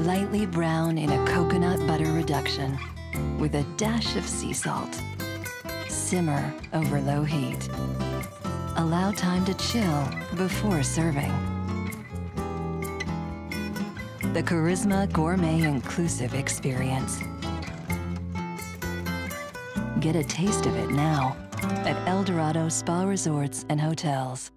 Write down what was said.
Lightly brown in a coconut butter reduction with a dash of sea salt. Simmer over low heat. Allow time to chill before serving. The Karisma Gourmet Inclusive Experience. Get a taste of it now at Dorado Spa Resorts and Hotels.